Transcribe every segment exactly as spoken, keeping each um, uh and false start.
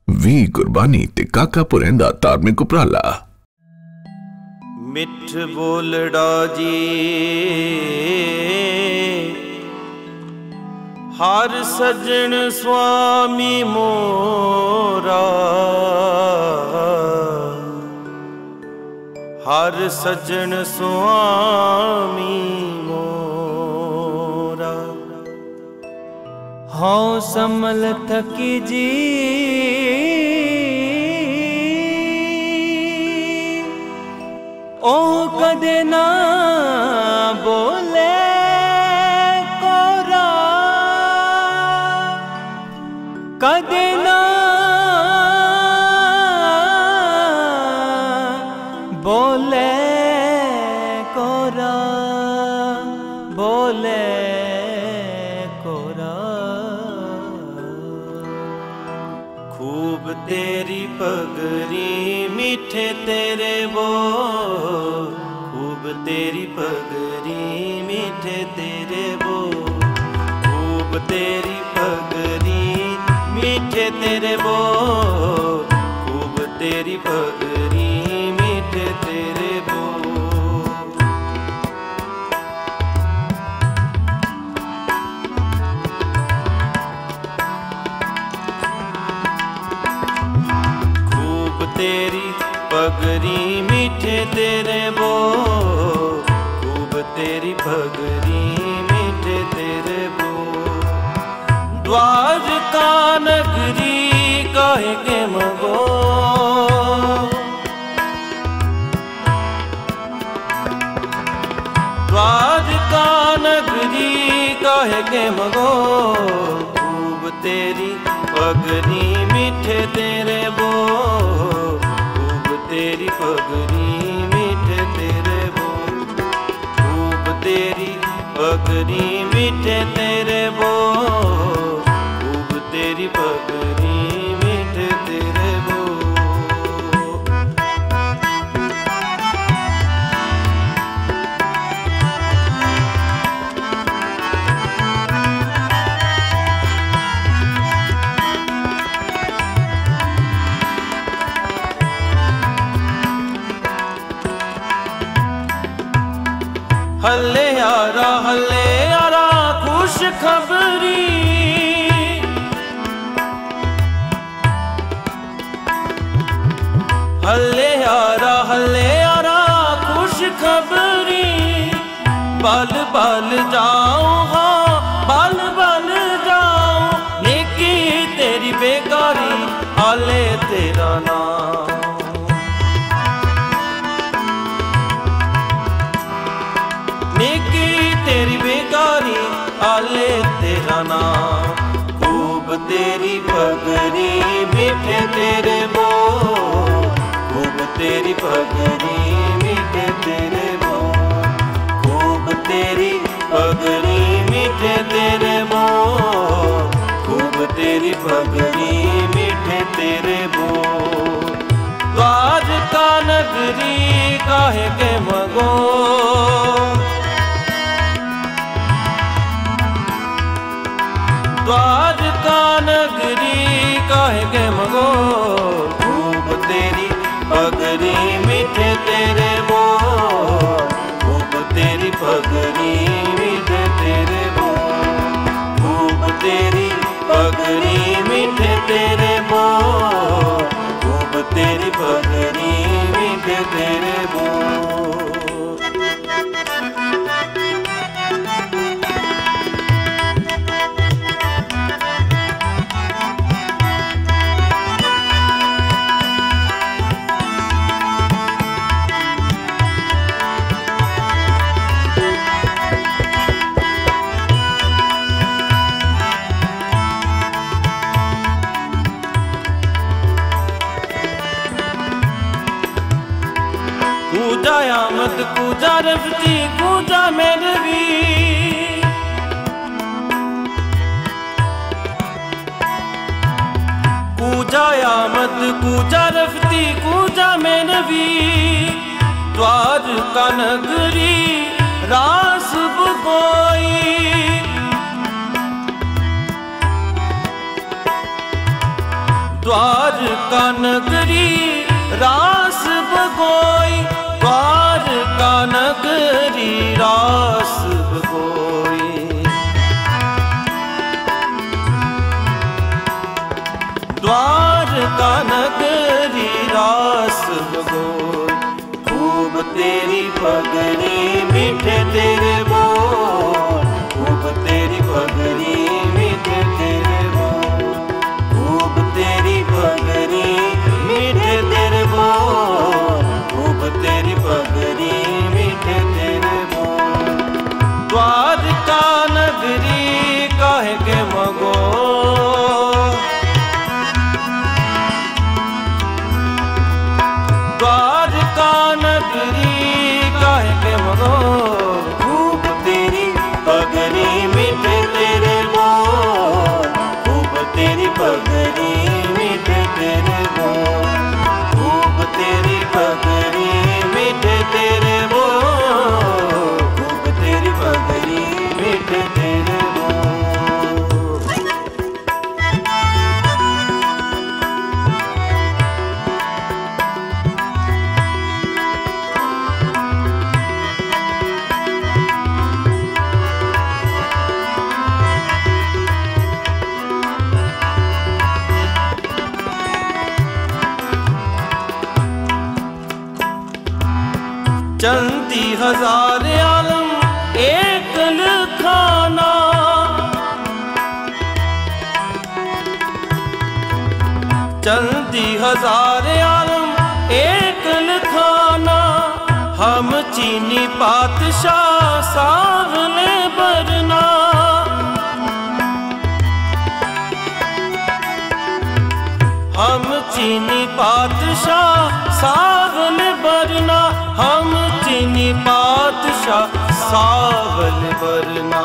We Gurbani ते काका पुरैंदा धार्मिक उपराला। मिठ बोलड़ा जी हर सजन स्वामी मोरा, हर सजन स्वामी मोरा। हाँ समल थकी जी ओ कदे ना बोले कोरा, कदे ना बोले कोरा, बोले कोरा। खूब तेरी पगरी मीठे तेरे बोल, खूब तेरी पगरी मीठे तेरे बोल, खूब तेरी पगरी मीठे तेरे बोल, खूब तेरी पगरी मीठे तेरे बोल। खूब तेरी पगरी मीठे तेरे बोल, खूब तेरी पगरी मीठे तेरे बोल। द्वारका नगरी काहे के मगो, द्वारका नगरी काहे के मगो। खूब तेरी पगरी मीठे तेरे बोल, तेरी पगरी मीठे तेरे बोल, खूब तेरी पगरी मीठे तेरे बोल, खूब तेरी पगरी मीठे तेरे बोल। हल्ले यारा हल्ले यारा खुश खबरी, हल्ले यारा हल्ले यारा खुश खबरी। बल बल जाऊं हाँ बल बल जाऊं, नेकी तेरी बेकारी हाले तेरा नाम। तेरी बेकारी आले तेरा नाम। खूब तेरी पगरी मीठे तेरे बोल, खूब तेरी पगरी मीठे तेरे बोल, खूब तेरी पगरी मीठे तेरे बोल, खूब तेरी पगरी मीठे तेरे बोल। द्वारका नगरी काहे के मगो, द्वारका नगरी काहे के मगो। खूब तेरी पगरी मीठे तेरे बोल, खूब तेरी पगरी मीठे तेरे बोल, खूब तेरी पगरी मीठे तेरे बोल, खूब तेरी पगरी मीठे तेरे बोल। कूजा आमद कूजा रफ्ती कूजा मेरवी, कूजा आमद कूजा रफ्ती कूजा मेरवी। द्वारका नगरी रास कोई, द्वारका नगरी रास बगोई, द्वारका नगरी रास बगोई। द्वारका नगरी रास बगोई, खूब तेरी पगड़ी मीठे तेरे बोल, खूब तेरी पगड़ी मीठे तेरे बोल, खूब तेरी पगड़ी मीठे तेरे बोल, खूब तेरी पगड़ी मीठे तेरे बोल। द्वारका नगरी काहे के मगो, द्वारका नगरी काहे के मगो, खूब तेरी पगड़ी मीठे तेरे बोल, खूब तेरी पगड़ी मीठे तेरे बोल, खूब तेरी पगड़ी मीठे तेरे बोल, खूब तेरी पगड़ी मीठे तेरे बोल। चंदी हजार आलम एक लखाना, चंदी हजार आलम एक लखाना, हम चीनी पातशाह सावले बरना, हम चीनी पातशाह सावल बरना, हम चीनी पातशाह सावल बरना।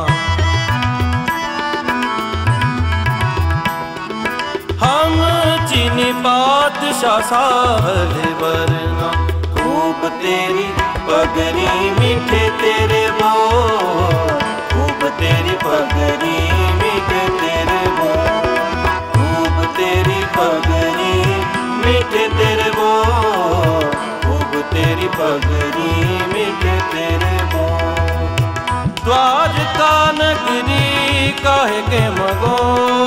हम चीनी पातशाह सावल बरना, खूब तेरी पगड़ी मीठे तेरे बोल, खूब तेरी पगड़ी मीठे तेरे बोल, खूब तेरी पगड़ी मीठे तेरे बोल, खूब तेरी पगड़ी मीठे तेरे बोल। द्वारका नगरी काहे के मगो,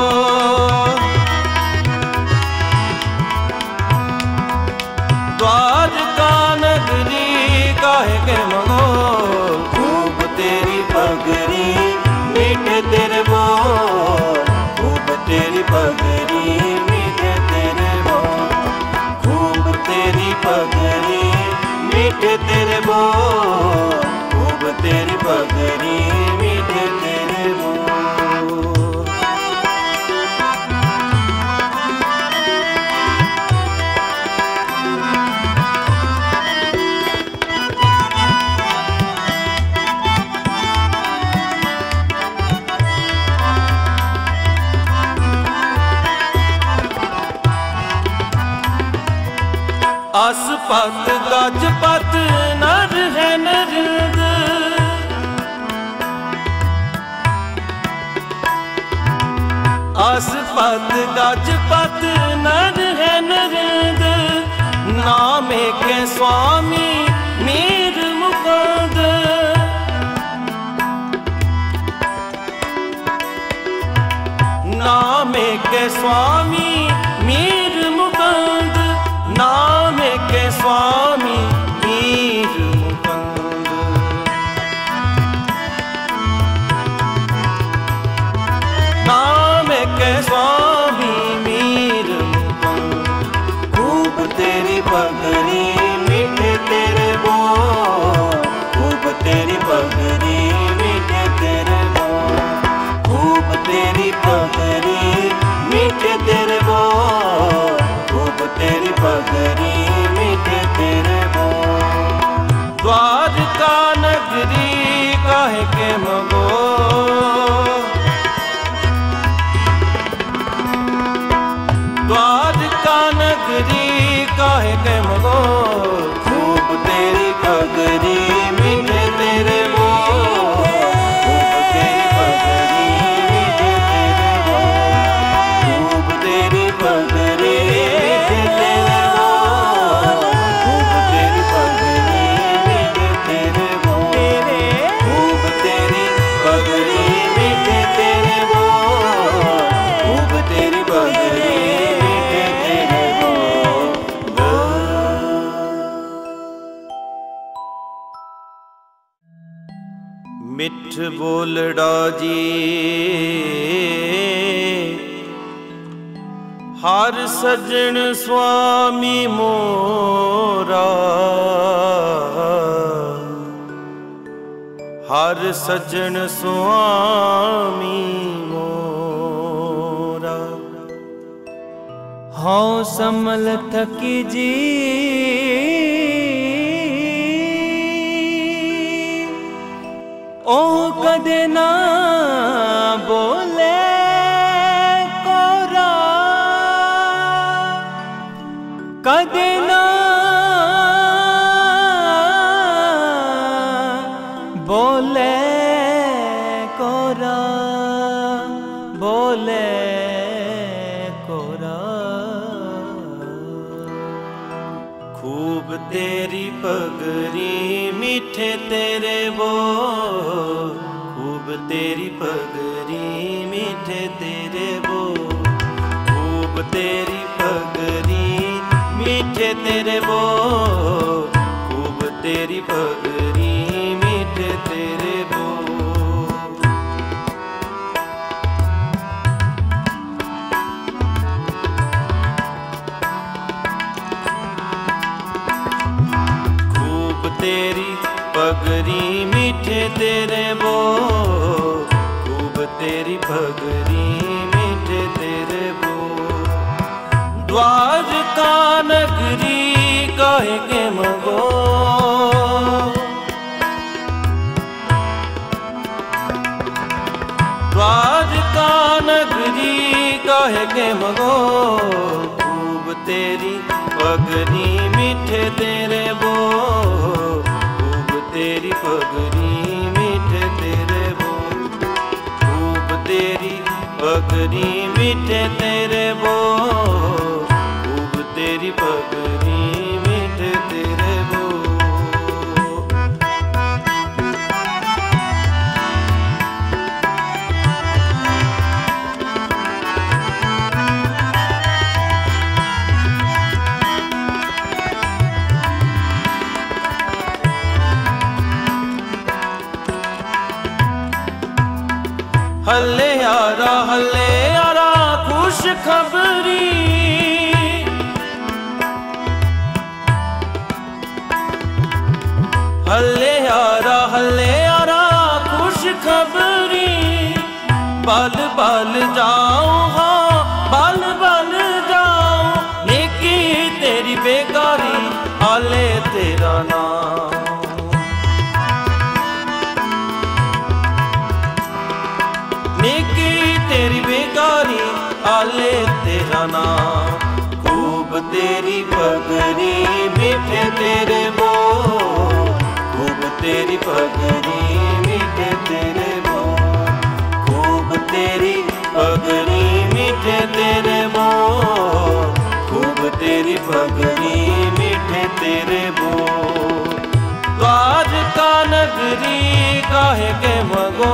द्वारका नगरी काहे के मगो, खूब तेरी पगड़ी मीठे तेरे बोल, खूब तेरी पगड़ी मीठे तेरे बोल, खूब तेरी पगड़ी मीठे तेरे बोल, खूब तेरी पगड़ी मीठे तेरे बोल। आसपत गजपत नर है नरिंद, आसपत गजपत नर है नरिंद, नामे के स्वामी मीर मुकुंद, नामे के स्वामी मीर मुकुंद, नाम के स्वामी मीर मुकुंद। नाम के स्वामी मीर मुकुंद, खूब तेरी पगड़ी मीठे तेरे बोल, खूब तेरी पगड़ी मीठे तेरे बोल, खूब तेरी पगड़ी मीठे तेरे बोल, खूब तेरी पगड़ी मीठे तेरे बोल। द्वारका नगरी काहे के मगो, द्वारका नगरी काहे के मगो, खूब तेरी पगड़ी मीठे तेरे बोल, खूब तेरी पगड़ी मीठे तेरे बोल, खूब तेरी पगड़ी बोलड़ा जी हर सज्जन स्वामी मोरा, हर सज्जन स्वामी मोरा। हाँ समल थकी जी ओ कदे ना बोले कोरा, कदे ना बोले कोरा, बोले कोरा। खूब तेरी पगरी मीठे तेरे बोल, खूब तेरी पगरी मीठे तेरे बोल, खूब तेरी पगरी मीठे तेरे बोल, खूब तेरी पगरी मीठे तेरे बोल। खूब तेरी पगरी मीठे तेरे बोल, खूब तेरी पगरी मीठे तेरे बोल। द्वारका नगरी कहे के मगो, द्वारका नगरी कहे के मगो। खूब तेरी पगरी मीठे तेरे बोल, खूब तेरी पगरी मीठे तेरे बोल, खूब तेरी पगरी मीठे तेरे बोल, खूब तेरी पगरी मीठे तेरे बोल। हल्ले यारा हल्ले यारा खुश खबरी, हल्ले यारा हल्ले यारा खुश खबरी। बल बल जाऊं हाँ बल बल जाऊं, नेकी तेरी बेकारी आले तेरा नाम। नेकी तेरी बेकारी आले तेरा नाम। खूब तेरी पगरी मीठे तेरे बोल, खूब तेरी पगरी मीठे तेरे बोल, खूब तेरी पगरी मीठे तेरे बोल, खूब तेरी पगरी मीठे तेरे बोल। द्वारका नगरी काहे के मगो,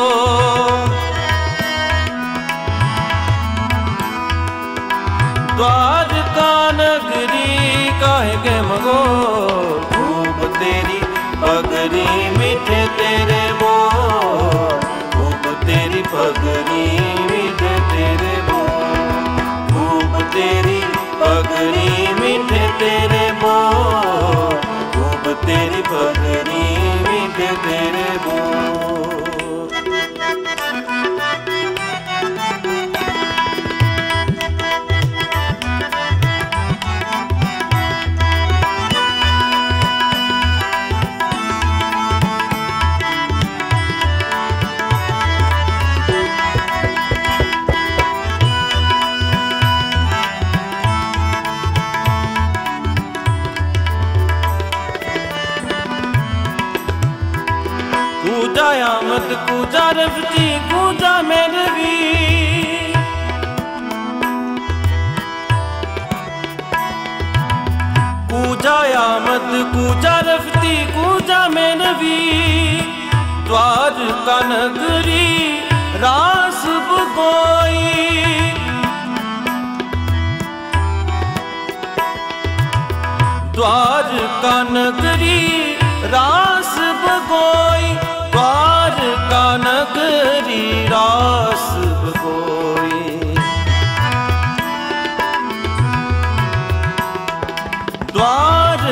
द्वारका नगरी काहे के मगो। खूब तेरी पगरी मीठे तेरे बोल, खूब तेरी पगरी मीठे तेरे बोल, खूब तेरी पगरी मीठे तेरे बोल, खूब तेरी पगरी मीठे तेरे बोल। कूजा आमद कूजा रफ्ती कूजा मेरवी, कूजा आमद कूजा रफ्ती कूजा मेरवी। द्वारका नगरी रास बगोई, द्वारका नगरी रास बगोई, द्वारका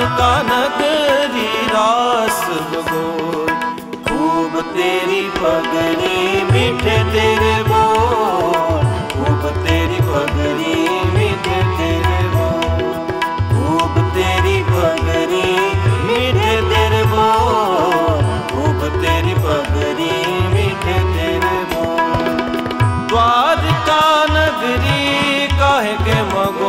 का नगरी रास बगोर, खूब तेरी पगड़ी मीठे तेरे बोल, खूब तेरी पगड़ी मीठे तेरे बोल, खूब तेरी पगड़ी मीठे तेरे बोल, खूब तेरी पगड़ी मीठे तेरे बोल। द्वारका नगरी काहे के मगो,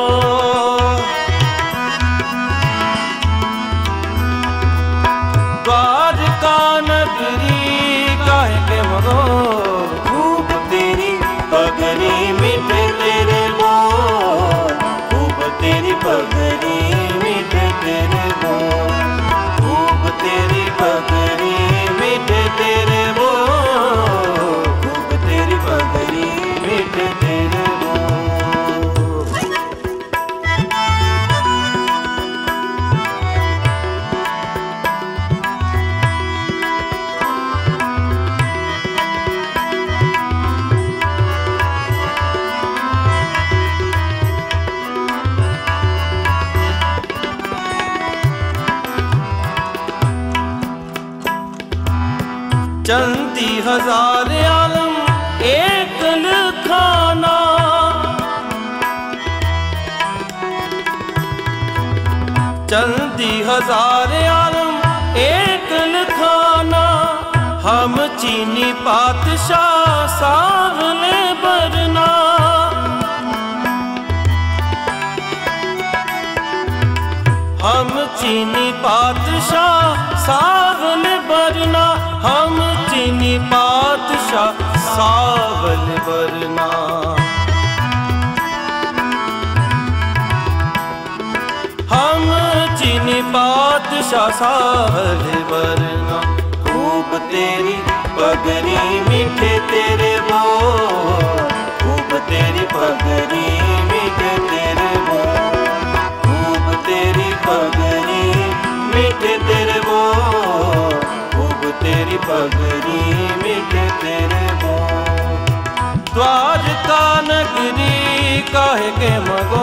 द्वारका नगरी काहे के मगो, खूब तेरी पगड़ी मीठे तेरे बोल, खूब तेरी पगड़ी मीठे तेरे बोल, खूब तेरी पगड़ी मीठे तेरे बोल, खूब तेरी पगड़ी मीठे तेरे बोल। चलती हजार आलम एक लखाना, चलती हजार आलम एक लखाना, हम चीनी पातशाह सावले बरना, हम चीनी पातशाह सावल बरना, हम चीनी पातशाह सावल बरना। हम चीनी पातशाह सावल बरना, खूब तेरी पगड़ी मीठे तेरे बोल, खूब तेरी पगड़ी मीठे तेरे बोल, खूब तेरी पगड़ी मीठे तेरे बोल, खूब तेरी पगड़ी मीठे तेरे बोल। द्वारका नगरी काहे के मगो,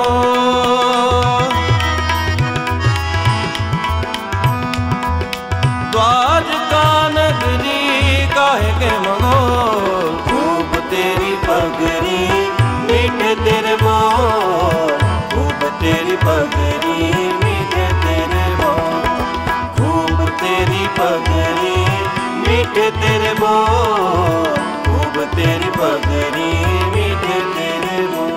द्वारका नगरी काहे के मगो, खूब तेरी पगड़ी मीठे तेरे बोल, खूब तेरी पगड़ी मीठे तेरे बोल, खूब तेरी पगड़ी मीठे तेरे बोल, खूब तेरी पगड़ी मीठे तेरे बोल।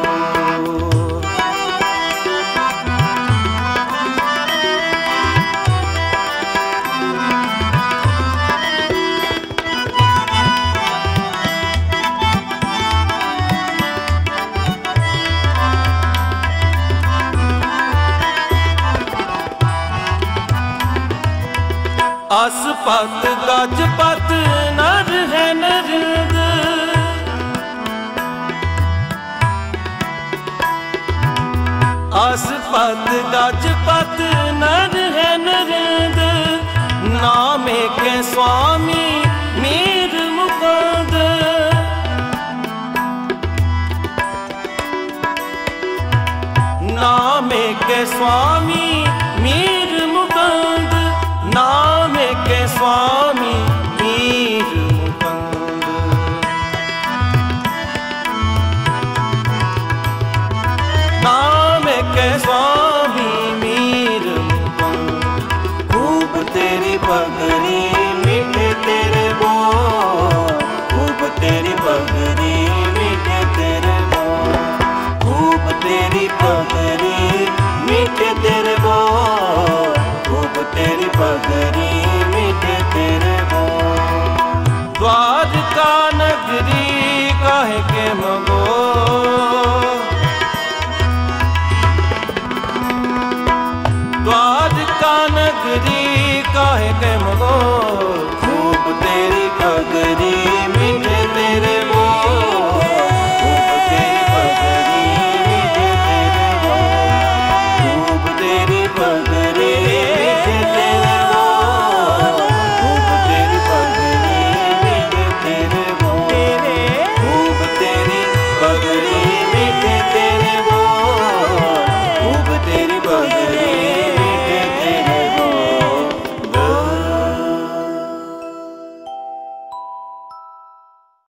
आसपत गजपत नर है नरद, आसपत गजपत नर है नरद, नामे के स्वामी मीर मुकुंद, नामे के स्वामी मीर मुकुंद, नाम के स्वामी मीर मुकुंद। नाम के स्वामी मीर मुकुंद, खूब तेरी पगड़ी